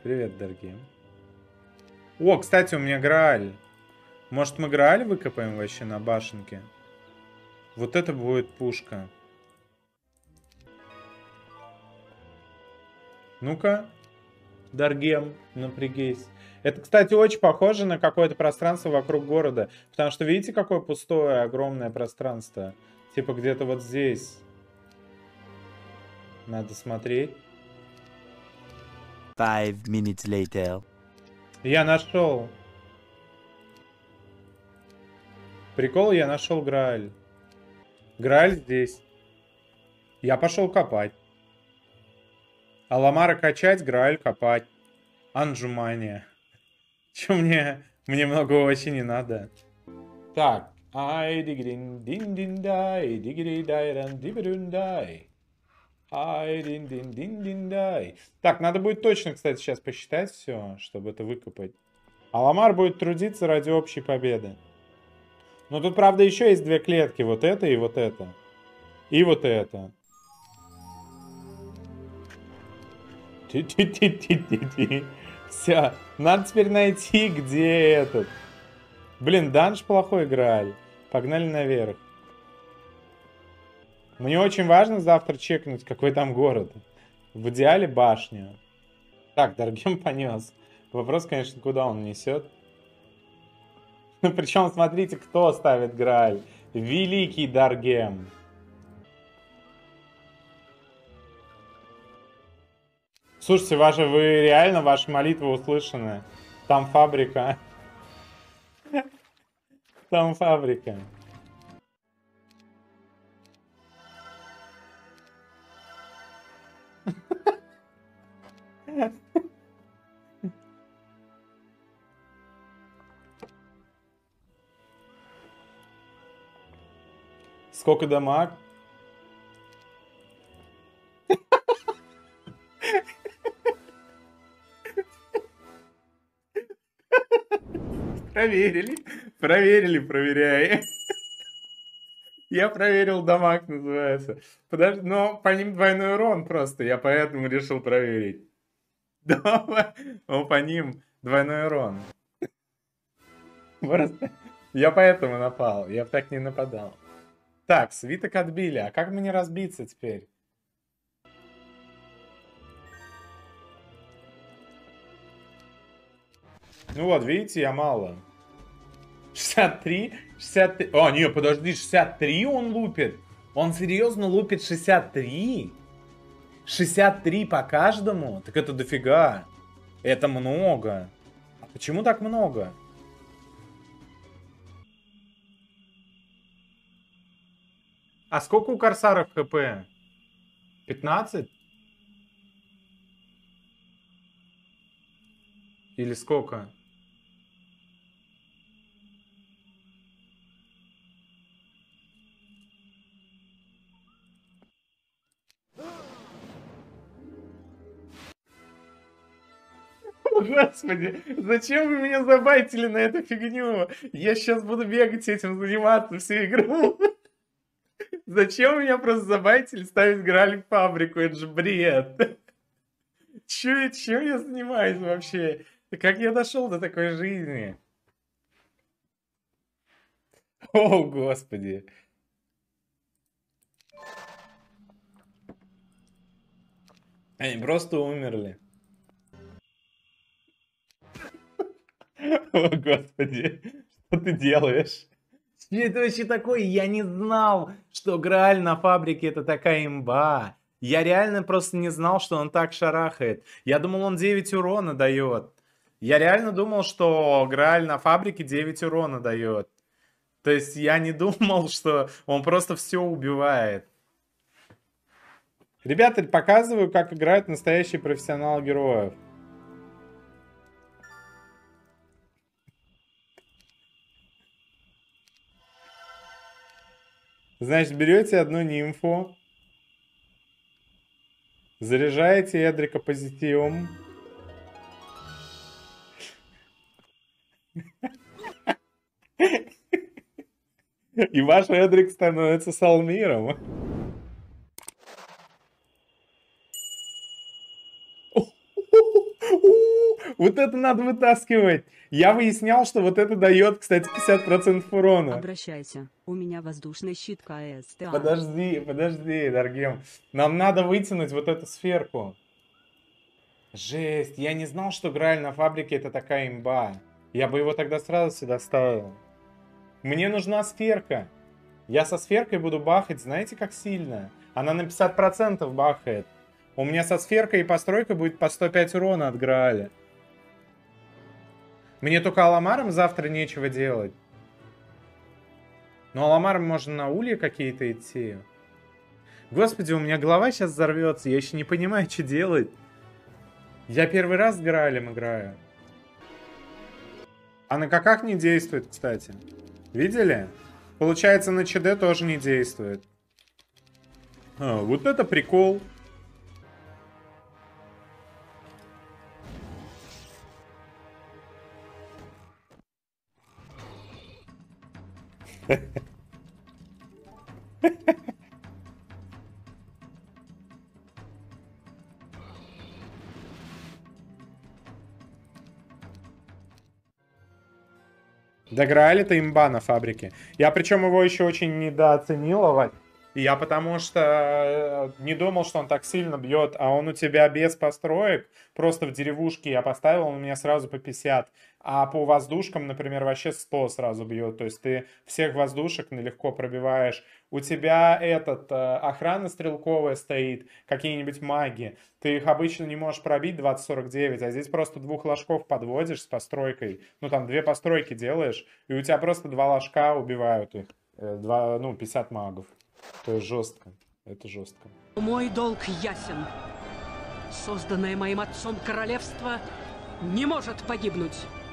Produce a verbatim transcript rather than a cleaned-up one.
Привет, дорогие. О, кстати, у меня Грааль. Может, мы Грааль выкопаем вообще на башенке? Вот это будет пушка. Ну-ка, Даргем, напрягись. Это, кстати, очень похоже на какое-то пространство вокруг города. Потому что видите, какое пустое, огромное пространство? Типа где-то вот здесь. Надо смотреть. Five minutes later. Я нашел. Прикол, я нашел Грааль. Грааль здесь. Я пошел копать. Аламара качать, Грааль копать. Анджумания. Че мне? Мне много очень не надо. Так. Ай, дигидин, дин, дин, дай, дигиди, дайран, дибидун, дай. Ай, дин, дин, дин, дин, дай. Так, надо будет точно, кстати, сейчас посчитать все, чтобы это выкопать. Аламар будет трудиться ради общей победы. Но тут, правда, еще есть две клетки. Вот это и вот это. И вот это. Ти-ти-ти-ти-ти-ти. Все. Надо теперь найти, где этот. Блин, данж плохой Грааль. Погнали наверх. Мне очень важно завтра чекнуть, какой там город. В идеале башню. Так, Даргем понес. Вопрос, конечно, куда он несет. Причем, смотрите, кто ставит Грааль. Великий Даргем. Слушайте, ваши, вы реально, ваши молитвы услышаны. Там фабрика. Там фабрика. Сколько дамаг? Проверили. Проверили, проверяй. Я проверил дамаг, называется. Подожди, но по ним двойной урон просто. Я поэтому решил проверить. Да, по ним двойной урон. Просто я поэтому напал. Я бы так не нападал. Так, свиток отбили. А как мне разбиться теперь? Ну вот, видите, я мало. шестьдесят три, шестьдесят три. О, не, подожди, шестьдесят три он лупит? Он серьезно лупит шестьдесят три? шестьдесят три по каждому? Так это дофига. Это много. А почему так много? А сколько у корсаров хп? пятнадцать? Или сколько? Господи, зачем вы меня забайтили на эту фигню? Я сейчас буду бегать этим заниматься всю игру. Зачем меня просто забайтили ставить Грааль в фабрику? Это же бред. Че, чем я занимаюсь вообще? Как я дошел до такой жизни? О, Господи. Они просто умерли. О, Господи. Что ты делаешь? Что это вообще такое? Я не знал, что Грааль на фабрике это такая имба. Я реально просто не знал, что он так шарахает. Я думал, он девять урона дает. Я реально думал, что Грааль на фабрике девять урона дает. То есть я не думал, что он просто все убивает. Ребята, показываю, как играют настоящие профессионалы героев. Значит, берете одну нимфу, заряжаете Эдрика позитивом. И ваш Эдрик становится Салмиром. Вот это надо вытаскивать. Я выяснял, что вот это дает, кстати, пятьдесят процентов урона. Обращайся. У меня воздушный щит КС. Подожди, подожди, Даргем. Нам надо вытянуть вот эту сферку. Жесть, я не знал, что Грааль на фабрике это такая имба. Я бы его тогда сразу сюда ставил. Мне нужна сферка. Я со сферкой буду бахать, знаете, как сильно? Она на пятьдесят процентов бахает. У меня со сферкой и постройкой будет по сто пять урона от Грааля. Мне только Аламаром завтра нечего делать. Но Аламаром можно на ульи какие-то идти. Господи, у меня голова сейчас взорвется. Я еще не понимаю, что делать. Я первый раз с Граалем играю. А на каках не действует, кстати. Видели? Получается, на ЧД тоже не действует. А, вот это прикол. Да, Грааль это имба на фабрике. Я причем его еще очень недооценил, Вать. Я потому что не думал, что он так сильно бьет, а он у тебя без построек, просто в деревушке я поставил, он у меня сразу по пятьдесят. А по воздушкам, например, вообще сто сразу бьет. То есть ты всех воздушек легко пробиваешь. У тебя этот, охрана стрелковая стоит, какие-нибудь маги. Ты их обычно не можешь пробить двадцать сорок девять, а здесь просто двух ложков подводишь с постройкой. Ну там две постройки делаешь, и у тебя просто два ложка убивают их. Два, ну, пятьдесят магов. То есть жестко. Это жестко. Мой долг ясен. Созданное моим отцом королевство не может погибнуть.